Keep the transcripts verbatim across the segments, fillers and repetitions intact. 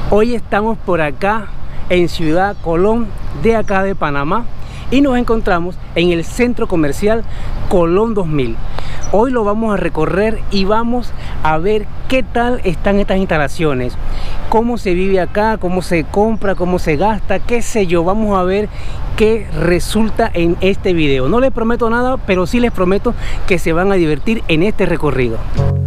Hoy estamos por acá en Ciudad Colón, de acá de Panamá, y nos encontramos en el centro comercial Colón dos mil. Hoy lo vamos a recorrer y vamos a ver qué tal están estas instalaciones, cómo se vive acá, cómo se compra, cómo se gasta, qué sé yo. Vamos a ver qué resulta en este video. No les prometo nada, pero sí les prometo que se van a divertir en este recorrido.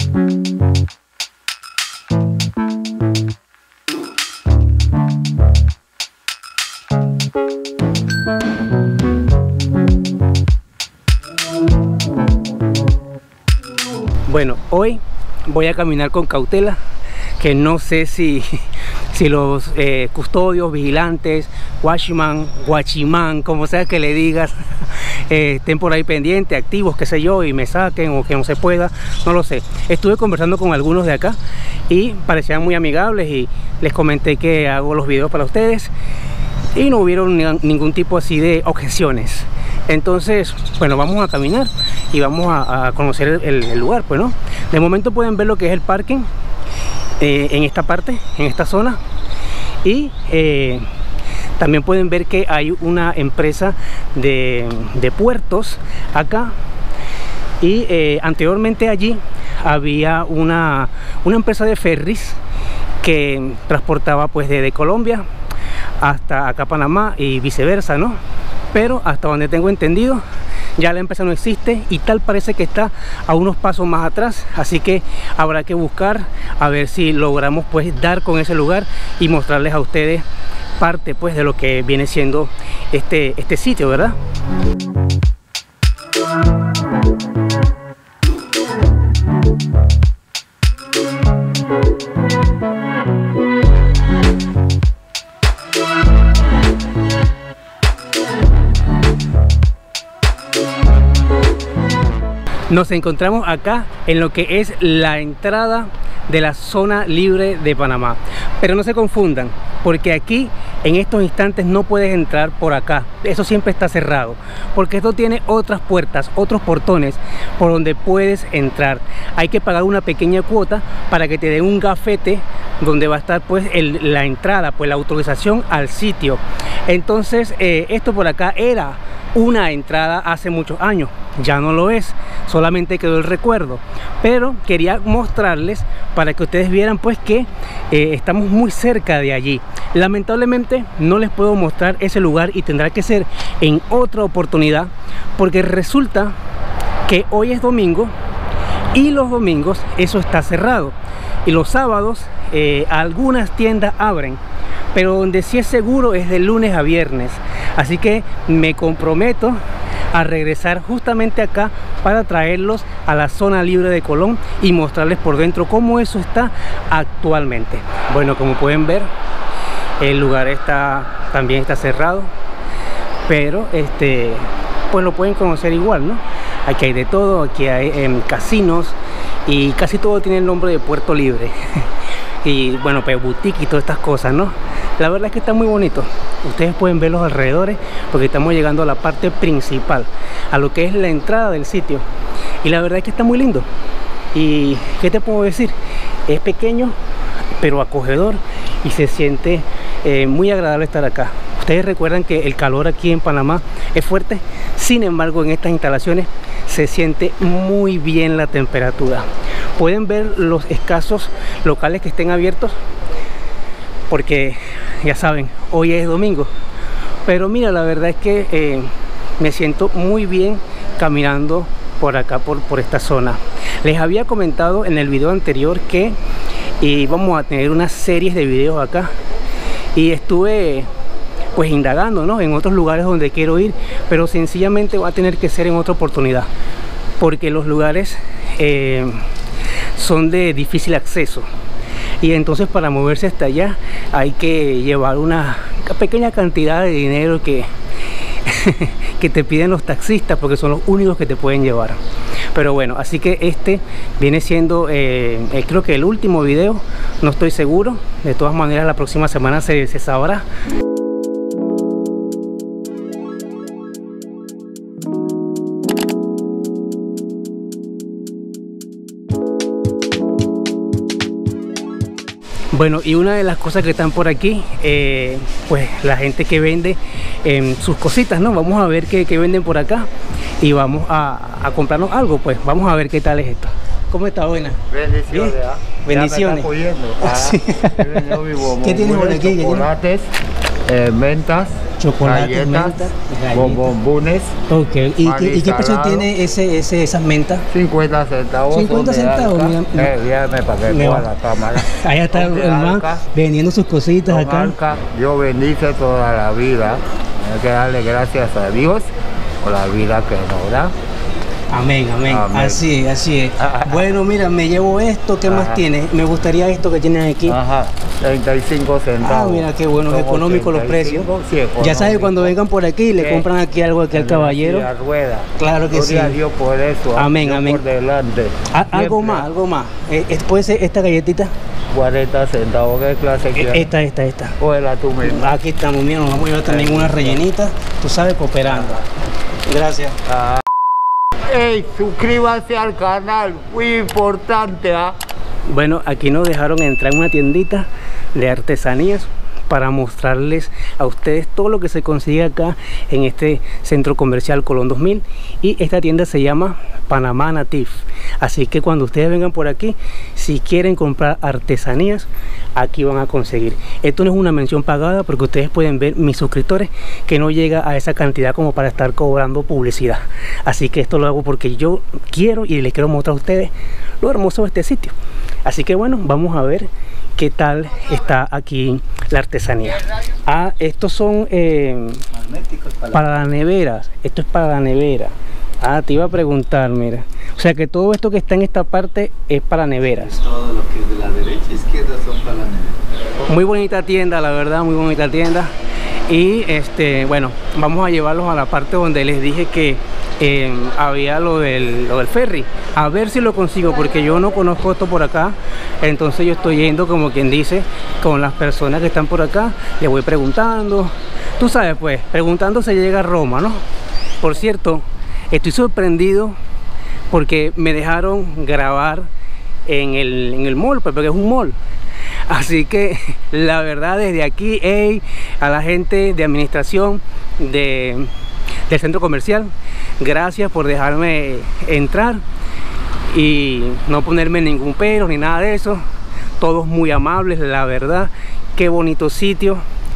Bueno, hoy voy a caminar con cautela, que no sé si, si los eh, custodios, vigilantes, watchman, guachimán, como sea que le digas, eh, estén por ahí pendientes, activos, qué sé yo, y me saquen o que no se pueda, no lo sé. Estuve conversando con algunos de acá y parecían muy amigables y les comenté que hago los videos para ustedes y no hubieron ningún tipo así de objeciones. Entonces, bueno, vamos a caminar y vamos a, a conocer el, el lugar, pues, ¿no? De momento pueden ver lo que es el parking eh, en esta parte, en esta zona. Y eh, también pueden ver que hay una empresa de, de puertos acá. Y eh, anteriormente allí había una, una empresa de ferries que transportaba pues desde Colombia hasta acá Panamá y viceversa, ¿no? Pero hasta donde tengo entendido ya la empresa no existe y tal parece que está a unos pasos más atrás, así que habrá que buscar a ver si logramos pues dar con ese lugar y mostrarles a ustedes parte pues de lo que viene siendo este, este sitio, ¿verdad? Nos encontramos acá en lo que es la entrada de la zona libre de Panamá, pero no se confundan, porque aquí en estos instantes no puedes entrar por acá, eso siempre está cerrado, porque esto tiene otras puertas, otros portones por donde puedes entrar. Hay que pagar una pequeña cuota para que te den un gafete donde va a estar pues el, la entrada, pues la autorización al sitio. Entonces eh, esto por acá era una entrada hace muchos años, ya no lo es, solamente quedó el recuerdo, pero quería mostrarles para que ustedes vieran pues que eh, estamos muy cerca de allí. Lamentablemente no les puedo mostrar ese lugar y tendrá que ser en otra oportunidad, porque resulta que hoy es domingo y los domingos eso está cerrado, y los sábados eh, algunas tiendas abren, pero donde sí es seguro es de lunes a viernes. Así que me comprometo a regresar justamente acá para traerlos a la zona libre de Colón y mostrarles por dentro cómo eso está actualmente. Bueno, como pueden ver, el lugar está también está cerrado, pero este pues lo pueden conocer igual, ¿no? Aquí hay de todo, aquí hay eh, casinos y casi todo tiene el nombre de Puerto Libre. Y bueno, pues boutique y todas estas cosas, ¿no? La verdad es que está muy bonito. Ustedes pueden ver los alrededores porque estamos llegando a la parte principal, a lo que es la entrada del sitio, y la verdad es que está muy lindo. Y ¿qué te puedo decir? Es pequeño pero acogedor y se siente eh, muy agradable estar acá. Ustedes recuerdan que el calor aquí en Panamá es fuerte, sin embargo en estas instalaciones se siente muy bien la temperatura. Pueden ver los escasos locales que estén abiertos, porque ya saben, hoy es domingo. Pero mira, la verdad es que eh, me siento muy bien caminando por acá, por, por esta zona. Les había comentado en el video anterior que íbamos a tener unas series de videos acá, y estuve pues indagando, ¿no?, en otros lugares donde quiero ir, pero sencillamente va a tener que ser en otra oportunidad, porque los lugares eh, son de difícil acceso, y entonces para moverse hasta allá hay que llevar una pequeña cantidad de dinero que que te piden los taxistas, porque son los únicos que te pueden llevar. Pero bueno, así que este viene siendo eh, eh, creo que el último video, no estoy seguro. De todas maneras la próxima semana se, se sabrá. Bueno, y una de las cosas que están por aquí, eh, pues la gente que vende eh, sus cositas, ¿no? Vamos a ver qué, qué venden por acá y vamos a, a comprarnos algo, pues vamos a ver qué tal es esto. ¿Cómo está? Buena. Bendiciones. ¿Ah? Bendiciones. ¿Ah? Sí. ¿Qué tienes por aquí? Chocolates, eh, mentas, chocolates, galletas, mentas, galletas. bombones. Ok. ¿Y, qué, ¿y qué precio salado. tiene ese, ese, esas mentas? cincuenta centavos. cincuenta centavos, mira, mira. Eh, dígame para que Me ponga va. la cámara. Allá está el man Arca, vendiendo sus cositas don acá. Arca, Dios bendice toda la vida. Hay que darle gracias a Dios por la vida que nos da. Amén, amén, Amén. Así es, así es. Bueno, mira, me llevo esto. ¿Qué más Ajá. tiene? Me gustaría esto que tienes aquí. Ajá, treinta y cinco centavos. Ah, mira qué bueno, Son económico los precios. ochenta y cinco, sí, económico. Ya sabes, cuando vengan por aquí le Sí. compran aquí algo aquí al caballero. La rueda. Claro que Gloria sí. a Dios por eso. Amén, Dios amén. Por delante. Ah, algo Siempre. más, algo más. Eh, eh, ¿Puede ser esta galletita? cuarenta centavos. ¿Qué clase Eh, quieres? Esta, esta, esta. Cógela tú mismo. Aquí estamos, mira, nos vamos a llevar también una rellenita. Tú sabes, cooperando. Gracias. Ah. Ey, suscríbase al canal. Muy importante, ¿ah? Bueno, aquí nos dejaron entrar en una tiendita de artesanías para mostrarles a ustedes todo lo que se consigue acá en este centro comercial Colón dos mil, y esta tienda se llama Panamá Native. Así que cuando ustedes vengan por aquí, si quieren comprar artesanías, aquí van a conseguir. Esto no es una mención pagada, porque ustedes pueden ver mis suscriptores que no llega a esa cantidad como para estar cobrando publicidad. Así que esto lo hago porque yo quiero y les quiero mostrar a ustedes lo hermoso de este sitio. Así que bueno, vamos a ver qué tal está aquí la artesanía. Ah, estos son eh, para, para las neveras. Esto es para la nevera. Ah, te iba a preguntar, mira. O sea que todo esto que está en esta parte es para neveras. Todo lo que es de la derecha e izquierda son para la nevera. Muy bonita tienda, la verdad, muy bonita tienda. Y este, bueno, vamos a llevarlos a la parte donde les dije que eh, había lo del, lo del ferry. A ver si lo consigo, porque yo no conozco esto por acá. Entonces yo estoy yendo, como quien dice, con las personas que están por acá. Les voy preguntando. Tú sabes, pues, preguntando se llega a Roma, ¿no? Por cierto, estoy sorprendido porque me dejaron grabar en el, en el mall, pues, porque es un mall. Así que la verdad, desde aquí, hey, a la gente de administración de, del centro comercial, gracias por dejarme entrar y no ponerme ningún pero ni nada de eso. Todos muy amables, la verdad. Qué bonito sitio.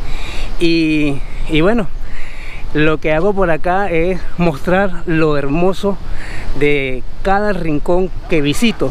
Y, y bueno, lo que hago por acá es mostrar lo hermoso de cada rincón que visito.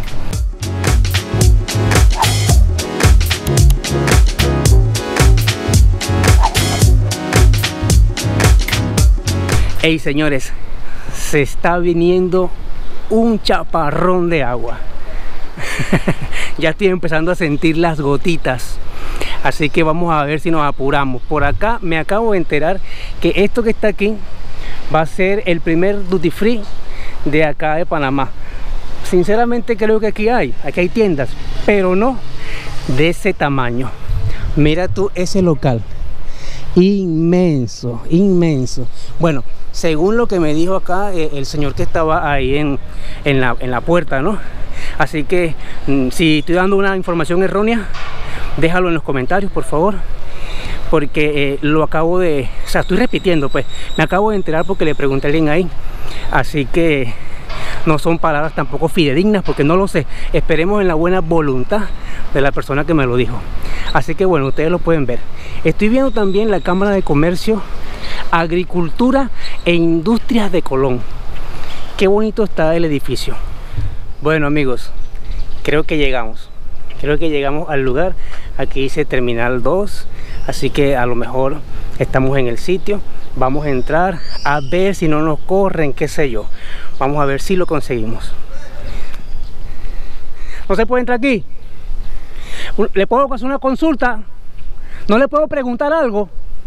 Hey señores, se está viniendo un chaparrón de agua. Ya estoy empezando a sentir las gotitas. Así que vamos a ver si nos apuramos. Por acá me acabo de enterar que esto que está aquí va a ser el primer duty free de acá de Panamá. Sinceramente creo que aquí hay, aquí hay tiendas, pero no de ese tamaño. Mira tú ese local. Inmenso, inmenso. Bueno, según lo que me dijo acá eh, el señor que estaba ahí en, en, la, en la puerta, ¿no? Así que mm, si estoy dando una información errónea, déjalo en los comentarios, por favor, porque eh, lo acabo de, o sea, estoy repitiendo, pues, me acabo de enterar porque le pregunté a alguien ahí, así que no son palabras tampoco fidedignas, porque no lo sé. Esperemos en la buena voluntad de la persona que me lo dijo. Así que bueno, ustedes lo pueden ver. Estoy viendo también la Cámara de Comercio, Agricultura e Industrias de Colón. Qué bonito está el edificio. Bueno amigos, creo que llegamos. Creo que llegamos al lugar. Aquí dice Terminal dos, así que a lo mejor estamos en el sitio. Vamos a entrar a ver si no nos corren, qué sé yo. Vamos a ver si lo conseguimos. ¿No se puede entrar aquí? ¿Le puedo hacer una consulta? ¿No le puedo preguntar algo?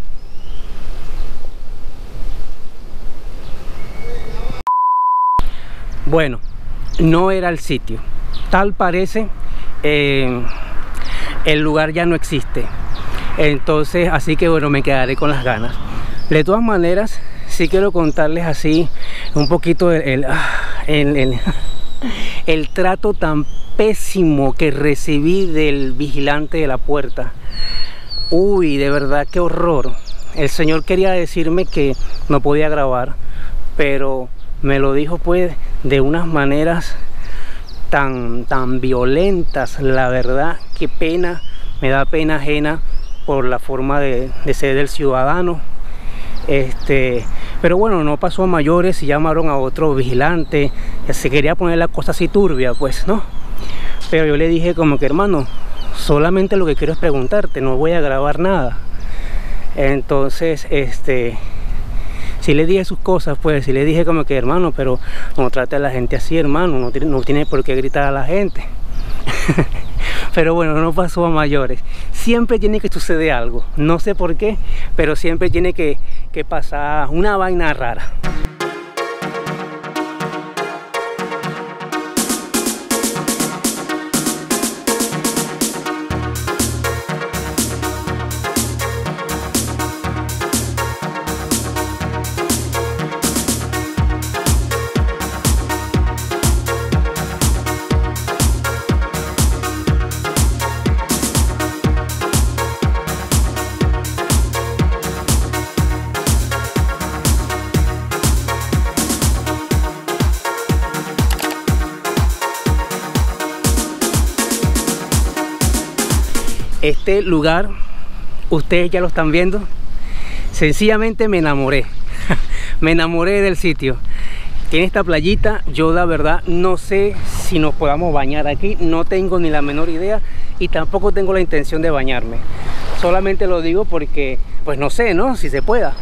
Bueno, no era el sitio. Tal parece eh, el lugar ya no existe. Entonces, así que bueno, me quedaré con las ganas. De todas maneras, sí quiero contarles así un poquito el, el, el, el, el trato tan pésimo que recibí del vigilante de la puerta. Uy, de verdad, qué horror. El señor quería decirme que no podía grabar, pero me lo dijo pues de unas maneras tan, tan violentas. La verdad, qué pena, me da pena ajena por la forma de, de ser del ciudadano. Este, pero bueno, no pasó a mayores y llamaron a otro vigilante. Se quería poner la cosa así turbia, pues, ¿no? Pero yo le dije como que, hermano, solamente lo que quiero es preguntarte, no voy a grabar nada. Entonces, este, sí le dije sus cosas, pues, sí le dije como que, hermano, pero no trate a la gente así, hermano, no tiene, no tiene por qué gritar a la gente. Pero bueno, no pasó a mayores. Siempre tiene que suceder algo, no sé por qué, pero siempre tiene que, que pasar una vaina rara. Este lugar, ustedes ya lo están viendo, sencillamente me enamoré, me enamoré del sitio. Tiene esta playita, yo la verdad no sé si nos podamos bañar aquí, no tengo ni la menor idea y tampoco tengo la intención de bañarme. Solamente lo digo porque, pues no sé, ¿no? Si se pueda.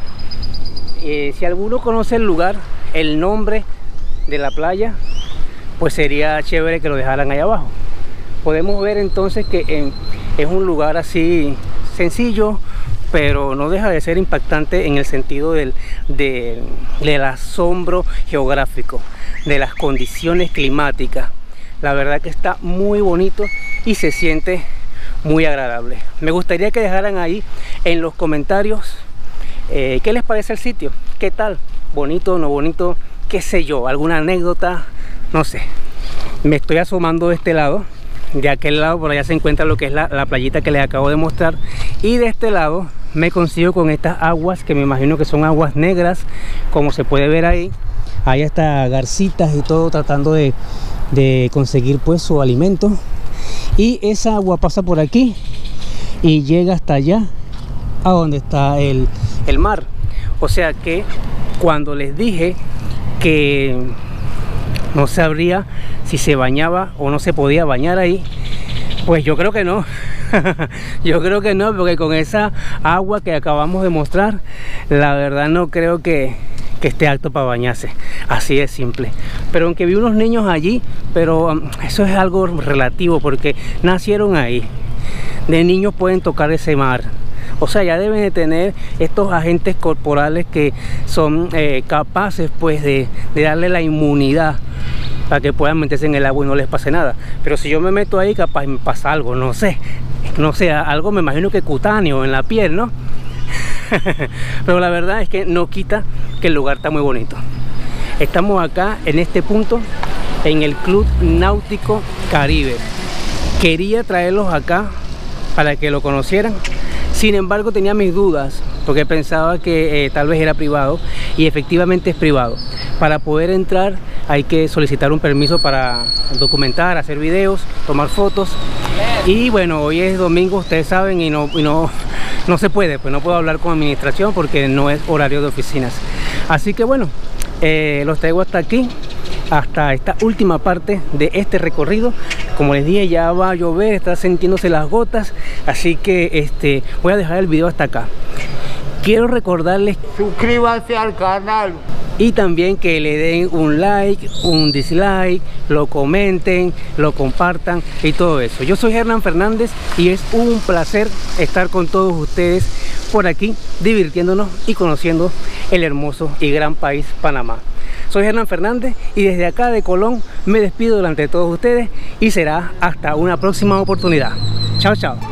Eh, si alguno conoce el lugar, el nombre de la playa, pues sería chévere que lo dejaran ahí abajo. Podemos ver entonces que en, es un lugar así sencillo, pero no deja de ser impactante en el sentido del, del, del asombro geográfico, de las condiciones climáticas. La verdad que está muy bonito y se siente muy agradable. Me gustaría que dejaran ahí en los comentarios eh, qué les parece el sitio, qué tal, bonito, no bonito, qué sé yo, alguna anécdota, no sé. Me estoy asomando de este lado. De aquel lado por allá se encuentra lo que es la, la playita que les acabo de mostrar, y de este lado me consigo con estas aguas que me imagino que son aguas negras, como se puede ver ahí. Ahí está garcitas y todo tratando de, de conseguir pues su alimento, y esa agua pasa por aquí y llega hasta allá a donde está el, el mar. O sea que cuando les dije que no sabría si se bañaba o no se podía bañar ahí, pues yo creo que no. Yo creo que no, porque con esa agua que acabamos de mostrar, la verdad no creo que, que esté apto para bañarse. Así de simple. Pero aunque vi unos niños allí, pero um, eso es algo relativo, porque nacieron ahí. De niños pueden tocar ese mar. O sea, ya deben de tener estos agentes corporales que son eh, capaces pues de, de darle la inmunidad para que puedan meterse en el agua y no les pase nada. Pero si yo me meto ahí, capaz me pasa algo, no sé. No sé, algo me imagino que cutáneo en la piel, ¿no? Pero la verdad es que no quita que el lugar está muy bonito. Estamos acá en este punto, en el Club Náutico Caribe. Quería traerlos acá para que lo conocieran. Sin embargo, tenía mis dudas porque pensaba que eh, tal vez era privado, y efectivamente es privado. Para poder entrar hay que solicitar un permiso para documentar, hacer videos, tomar fotos. Y bueno, hoy es domingo, ustedes saben, y no, y no, no se puede, pues no puedo hablar con administración porque no es horario de oficinas. Así que bueno, eh, los traigo hasta aquí, hasta esta última parte de este recorrido. Como les dije, ya va a llover, está sintiéndose las gotas, así que este, voy a dejar el video hasta acá. Quiero recordarles, suscríbanse al canal y también que le den un like, un dislike, lo comenten, lo compartan y todo eso. Yo soy Hernán Fernández y es un placer estar con todos ustedes por aquí, divirtiéndonos y conociendo el hermoso y gran país Panamá. Soy Hernán Fernández y desde acá de Colón me despido delante de todos ustedes y será hasta una próxima oportunidad. Chao, chao.